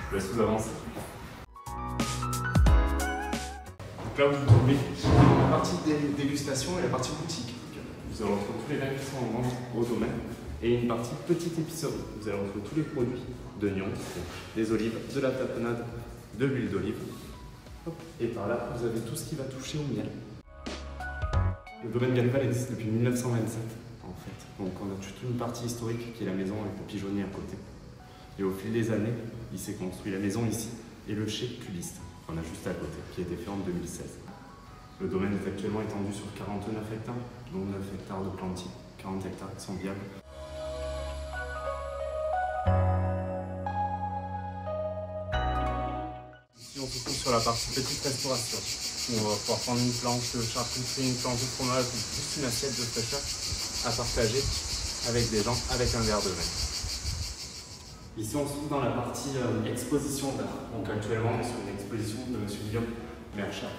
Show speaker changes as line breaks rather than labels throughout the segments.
Je laisse vous avancer. Donc là, vous trouvez la partie dégustation et la partie boutique. Vous allez retrouver tous les vins qui sont en vente au domaine et une partie petite épicerie. Vous allez retrouver tous les produits de Nyon, des olives, de la tapenade, de l'huile d'olive. Et par là, vous avez tout ce qui va toucher au miel. Le domaine Ganneval existe depuis 1927 en fait. Donc on a toute une partie historique qui est la maison avec le pigeonnier à côté. Et au fil des années, il s'est construit la maison ici et le chez Culiste, qu'on a juste à côté, qui a été fait en 2016. Le domaine est actuellement étendu sur 49 hectares, dont 9 hectares de plantiers, 40 hectares qui sont viables. Ici, on se trouve sur la partie petite restauration, où on va pouvoir prendre une planche de charcuterie, une planche de fromage ou juste une assiette de fraîcheur à partager avec des gens avec un verre de vin. Ici, on se trouve dans la partie exposition d'art. Donc actuellement, on est sur une exposition de M. Guillaume Merchat.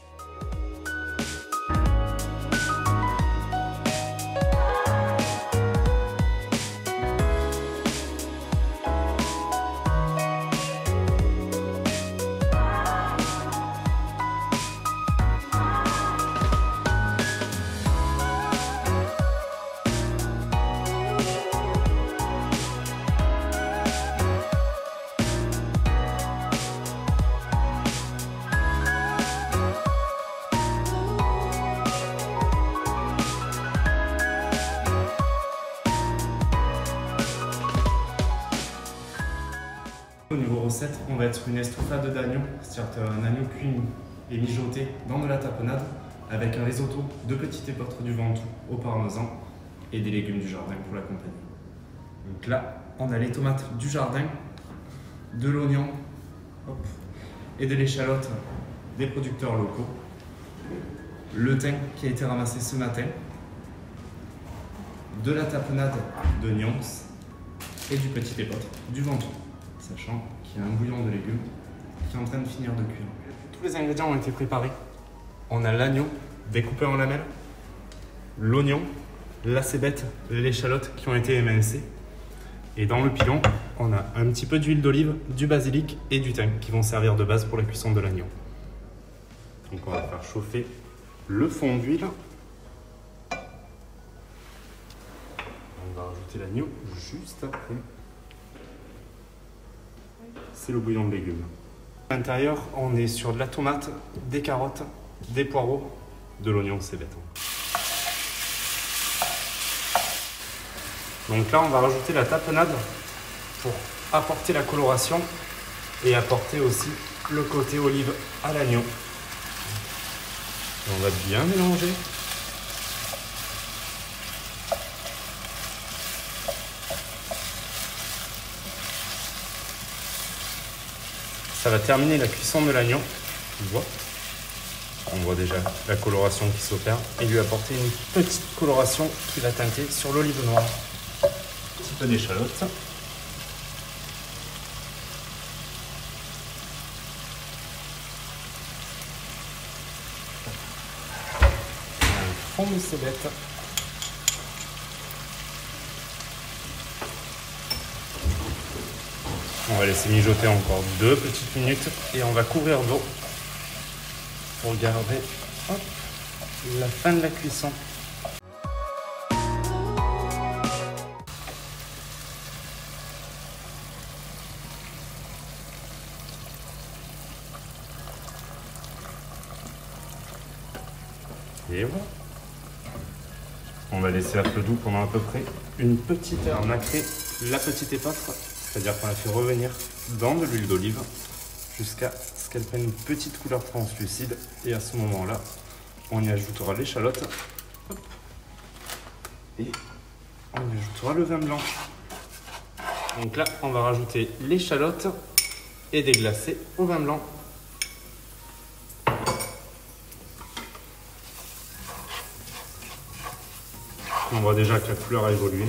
Au niveau recette, on va être sur une estouffade d'agneau, c'est-à-dire un agneau cuit et mijoté dans de la tapenade avec un risotto de petites épeautres du Ventoux au parmesan et des légumes du jardin pour l'accompagner. Donc là, on a les tomates du jardin, de l'oignon et de l'échalote des producteurs locaux, le thym qui a été ramassé ce matin, de la tapenade de Nyons et du petit épeautre du Ventoux, sachant qu'il y a un bouillon de légumes qui est en train de finir de cuire. Tous les ingrédients ont été préparés. On a l'agneau découpé en lamelles, l'oignon, la cébette, l'échalote qui ont été émincées. Et dans le pilon, on a un petit peu d'huile d'olive, du basilic et du thym qui vont servir de base pour la cuisson de l'agneau. Donc on va faire chauffer le fond d'huile. On va rajouter l'agneau juste après. C'est le bouillon de légumes. À l'intérieur, on est sur de la tomate, des carottes, des poireaux, de l'oignon cébette. Donc là, on va rajouter la tapenade pour apporter la coloration et apporter aussi le côté olive à l'agneau. On va bien mélanger. Ça va terminer la cuisson de l'agneau. On voit déjà la coloration qui s'opère et lui apporter une petite coloration qui va teinter sur l'olive noire. Un petit peu d'échalote. Un fond de cébette. On va laisser mijoter encore 2 petites minutes et on va couvrir d'eau pour garder la fin de la cuisson. Et voilà. On va laisser à feu doux pendant à peu près une petite heure. On a créé la petite épeautre, c'est-à-dire qu'on la fait revenir dans de l'huile d'olive jusqu'à ce qu'elle prenne une petite couleur translucide. Et à ce moment-là, on y ajoutera l'échalote et on y ajoutera le vin blanc. Donc là, on va rajouter l'échalote et déglacer au vin blanc. On voit déjà que la couleur a évolué.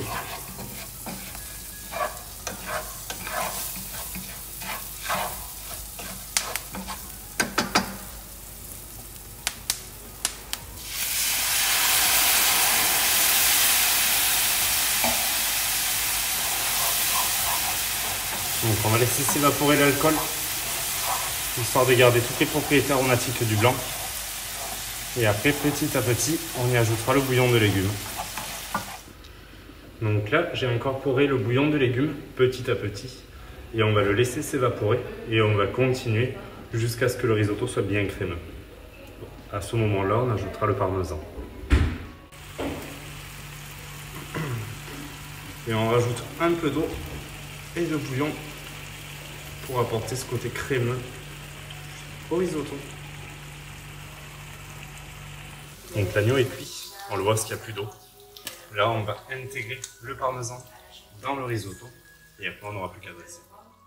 Donc on va laisser s'évaporer l'alcool, histoire de garder toutes les propriétés aromatiques du blanc. Et après, petit à petit, on y ajoutera le bouillon de légumes. Donc là, j'ai incorporé le bouillon de légumes petit à petit. Et on va le laisser s'évaporer. Et on va continuer jusqu'à ce que le risotto soit bien crémeux. À ce moment-là, on ajoutera le parmesan. Et on rajoute un peu d'eau et de bouillon pour apporter ce côté crémeux au risotto. Donc l'agneau est cuit, on le voit parce qu'il n'y a plus d'eau. Là, on va intégrer le parmesan dans le risotto et après on n'aura plus qu'à dresser.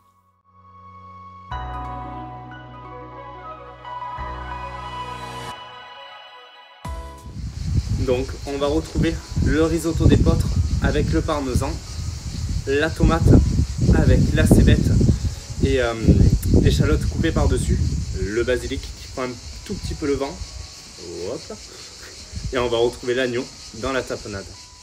Donc on va retrouver le risotto d'épeautre avec le parmesan, la tomate avec la cébette et l'échalote coupée par-dessus, le basilic qui prend un tout petit peu le vent. Hop là. Et on va retrouver l'agneau dans la tapenade.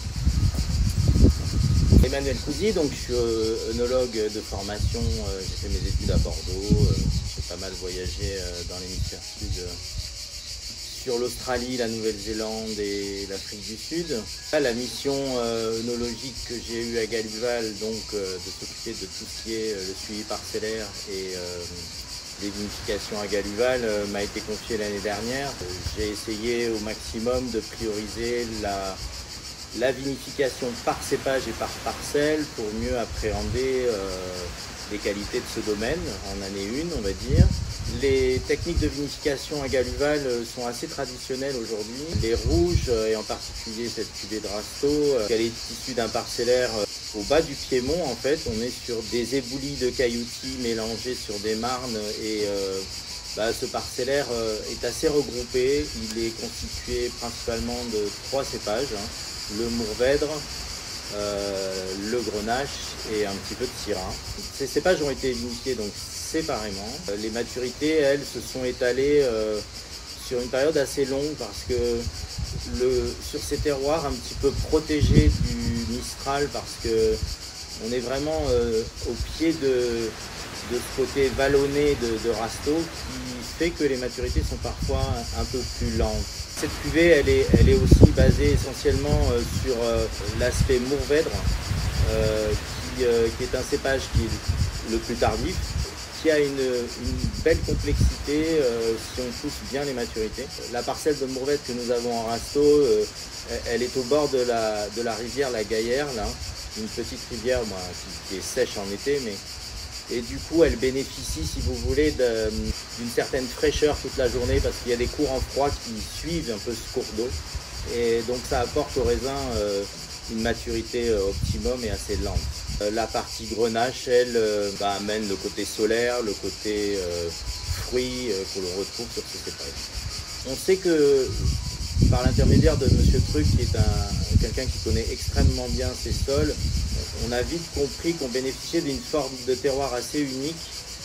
Emmanuel Couzy, donc je suis œnologue de formation, j'ai fait mes études à Bordeaux, j'ai pas mal voyagé dans l'hémisphère sud, sur l'Australie, la Nouvelle-Zélande et l'Afrique du Sud. La mission œnologique que j'ai eue à Galuval, donc de s'occuper de tout ce qui est le suivi parcellaire et les vinifications à Galuval m'a été confiée l'année dernière. J'ai essayé au maximum de prioriser la vinification par cépage et par parcelle pour mieux appréhender les qualités de ce domaine en année 1, on va dire. Les techniques de vinification à Galuval sont assez traditionnelles aujourd'hui. Les rouges, et en particulier cette cuvée de Rasto, elle est issue d'un parcellaire au bas du Piémont en fait. On est sur des éboulis de cailloutis mélangés sur des marnes et ce parcellaire est assez regroupé. Il est constitué principalement de 3 cépages, le Mourvèdre, le Grenache et un petit peu de Syrah. Ces cépages ont été vinifiés donc séparément. Les maturités, elles, se sont étalées sur une période assez longue parce que sur ces terroirs un petit peu protégés du Mistral, parce que on est vraiment au pied de ce côté vallonné de Rasto qui fait que les maturités sont parfois un peu plus lentes. Cette cuvée, elle est aussi basée essentiellement sur l'aspect Mourvèdre, qui est un cépage qui est le plus tardif, qui a une belle complexité si on pousse bien les maturités. La parcelle de Mourvèdre que nous avons en Rasto, elle est au bord de la rivière La Gaillère, là, une petite rivière qui est sèche en été, et du coup elle bénéficie, si vous voulez, d'une certaine fraîcheur toute la journée parce qu'il y a des courants froids qui suivent un peu ce cours d'eau, et donc ça apporte au raisin une maturité optimum et assez lente. La partie Grenache, elle, amène le côté solaire, le côté fruit qu'on le retrouve sur ces cépages. On sait que par l'intermédiaire de Monsieur Truc, qui est quelqu'un qui connaît extrêmement bien ces sols, on a vite compris qu'on bénéficiait d'une forme de terroir assez unique,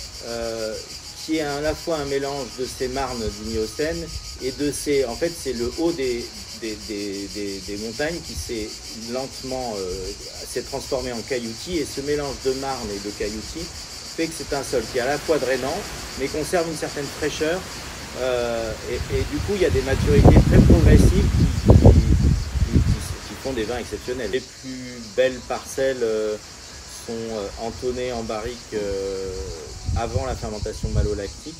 qui est à la fois un mélange de ces marnes du Miocène et de ces... En fait, c'est le haut des montagnes qui s'est lentement s'est transformé en cailloutis, et ce mélange de marne et de cailloutis fait que c'est un sol qui est à la fois drainant mais conserve une certaine fraîcheur, et du coup il y a des maturités très progressives qui font des vins exceptionnels. Les plus belles parcelles sont entonnées en barrique avant la fermentation malolactique,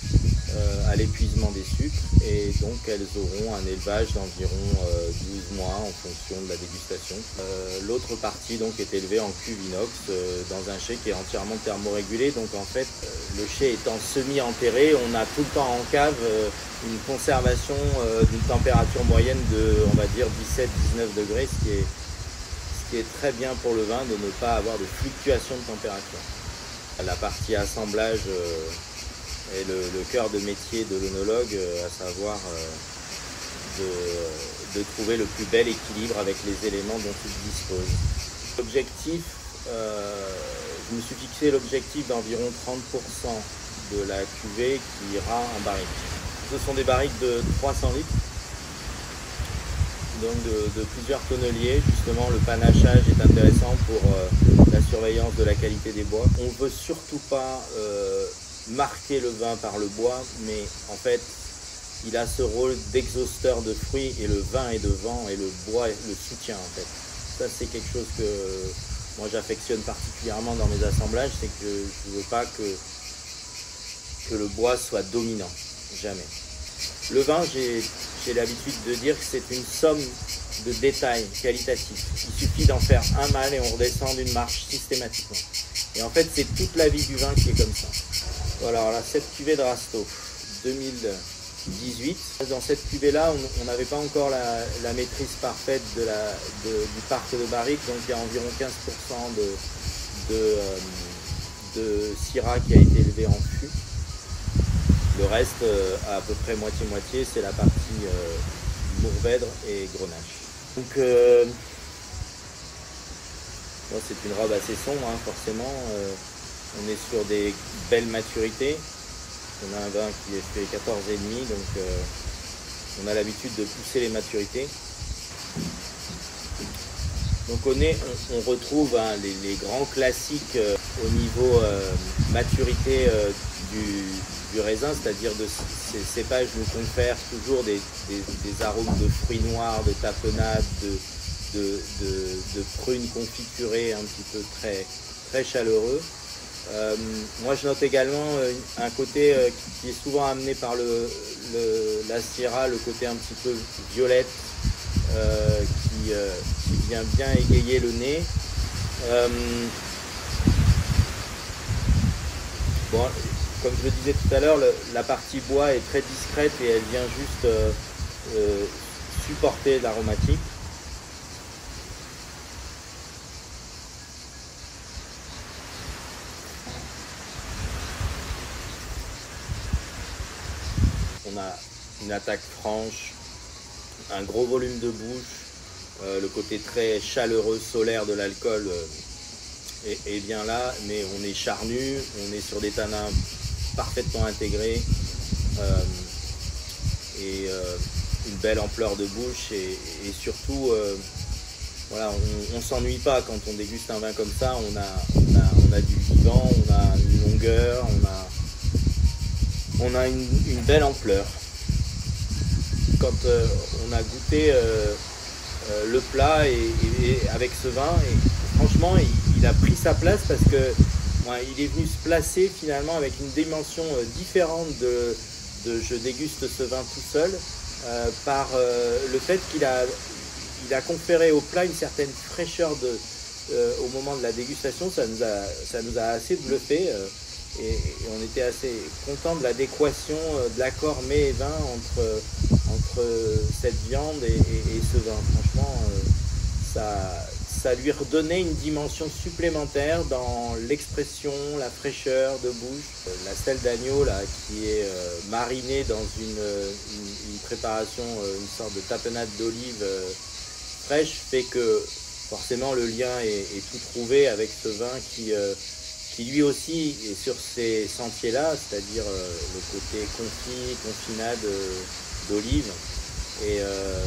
à l'épuisement des sucres, et donc elles auront un élevage d'environ 12 mois en fonction de la dégustation. L'autre partie donc est élevée en cuve inox dans un chai qui est entièrement thermorégulé, donc en fait le chai étant semi-enterré, on a tout le temps en cave une conservation d'une température moyenne de, on va dire, 17-19 degrés, ce qui est très bien pour le vin, de ne pas avoir de fluctuation de température. La partie assemblage est le cœur de métier de l'œnologue, à savoir de trouver le plus bel équilibre avec les éléments dont il dispose. L'objectif, je me suis fixé l'objectif d'environ 30% de la cuvée qui ira en barrique. Ce sont des barriques de 300 litres. donc de plusieurs tonneliers. Justement, le panachage est intéressant pour la surveillance de la qualité des bois. On ne veut surtout pas marquer le vin par le bois, mais en fait, il a ce rôle d'exhausteur de fruits et le vin est devant et le bois le soutient en fait. Ça, c'est quelque chose que moi j'affectionne particulièrement dans mes assemblages, c'est que je ne veux pas que le bois soit dominant, jamais. Le vin, j'ai l'habitude de dire que c'est une somme de détails qualitatifs. Il suffit d'en faire un mal et on redescend d'une marche systématiquement. Et en fait, c'est toute la vie du vin qui est comme ça. Voilà, alors là, cette cuvée de Rasteau 2018. Dans cette cuvée-là, on n'avait pas encore la maîtrise parfaite du parc de barriques, donc il y a environ 15% de Syrah qui a été élevé en fût. Le reste, à peu près moitié-moitié, c'est la partie Mourvèdre et Grenache. Donc, bon, c'est une robe assez sombre, hein, forcément. On est sur des belles maturités. On a un vin qui est fait 14,5, donc on a l'habitude de pousser les maturités. Donc on retrouve hein, les grands classiques au niveau maturité du raisin, c'est-à-dire de ces cépages nous confèrent toujours des arômes de fruits noirs, de tapenade, de prunes confiturées un petit peu très chaleureux. Moi je note également un côté qui est souvent amené par la Syrah, le côté un petit peu violette qui vient bien égayer le nez. Bon, comme je le disais tout à l'heure, la partie bois est très discrète et elle vient juste supporter l'aromatique. On a une attaque franche, un gros volume de bouche, le côté très chaleureux, solaire de l'alcool est bien là, mais on est charnu, on est sur des tanins parfaitement intégrés et une belle ampleur de bouche et surtout voilà, on ne s'ennuie pas quand on déguste un vin comme ça, on a du vivant, on a une longueur, on a une belle ampleur. Quand on a goûté le plat et avec ce vin, et franchement il a pris sa place parce que il est venu se placer finalement avec une dimension différente de je déguste ce vin tout seul par le fait qu'il a conféré au plat une certaine fraîcheur au moment de la dégustation. Ça nous a assez bluffé. Et on était assez content de l'adéquation, de l'accord mets et vin entre cette viande et ce vin. Franchement, ça lui redonnait une dimension supplémentaire dans l'expression, la fraîcheur de bouche. La selle d'agneau là, qui est marinée dans une préparation, une sorte de tapenade d'olive fraîche, fait que forcément le lien est tout trouvé avec ce vin qui lui aussi est sur ces sentiers-là, c'est-à-dire le côté confinade d'olive. Et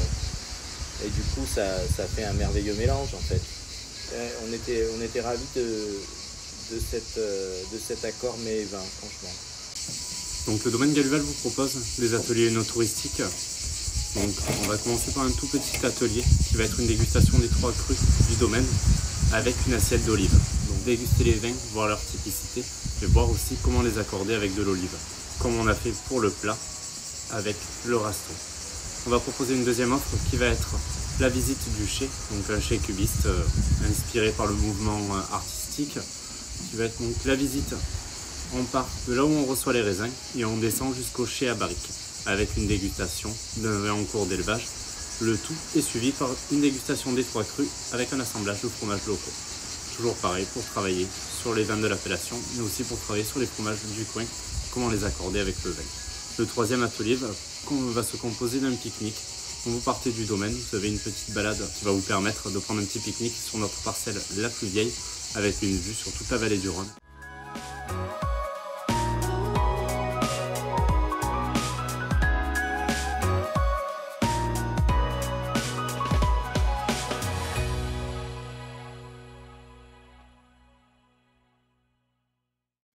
du coup, ça fait un merveilleux mélange en fait. On était ravis de cet accord mets et vin, franchement.
Donc le domaine Galuval vous propose des ateliers œnotouristiques. Donc on va commencer par un tout petit atelier qui va être une dégustation des 3 crus du domaine avec une assiette d'olive. Donc déguster les vins, voir leur typicité et voir aussi comment les accorder avec de l'olive, comme on a fait pour le plat avec le Rasteau. On va proposer une deuxième offre qui va être la visite du chai, donc un chai cubiste inspiré par le mouvement artistique, qui va être donc la visite. On part de là où on reçoit les raisins et on descend jusqu'au chai à barrique avec une dégustation d'un vin en cours d'élevage. Le tout est suivi par une dégustation des 3 crus avec un assemblage de fromages locaux. Toujours pareil pour travailler sur les vins de l'appellation, mais aussi pour travailler sur les fromages du coin, comment les accorder avec le vin. Le 3e atelier va se composer d'un pique-nique. Quand vous partez du domaine, vous avez une petite balade qui va vous permettre de prendre un petit pique-nique sur notre parcelle la plus vieille, avec une vue sur toute la vallée du Rhône.